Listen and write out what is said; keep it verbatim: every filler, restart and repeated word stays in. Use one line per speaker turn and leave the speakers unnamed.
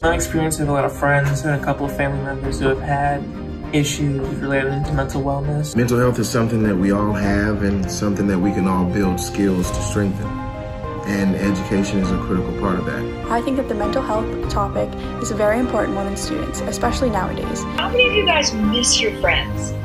My experience with a lot of friends and a couple of family members who have had issues related to mental wellness.
Mental health is something that we all have and something that we can all build skills to strengthen. And education is a critical part of that.
I think that the mental health topic is a very important one in students, especially nowadays.
How many of you guys miss your friends?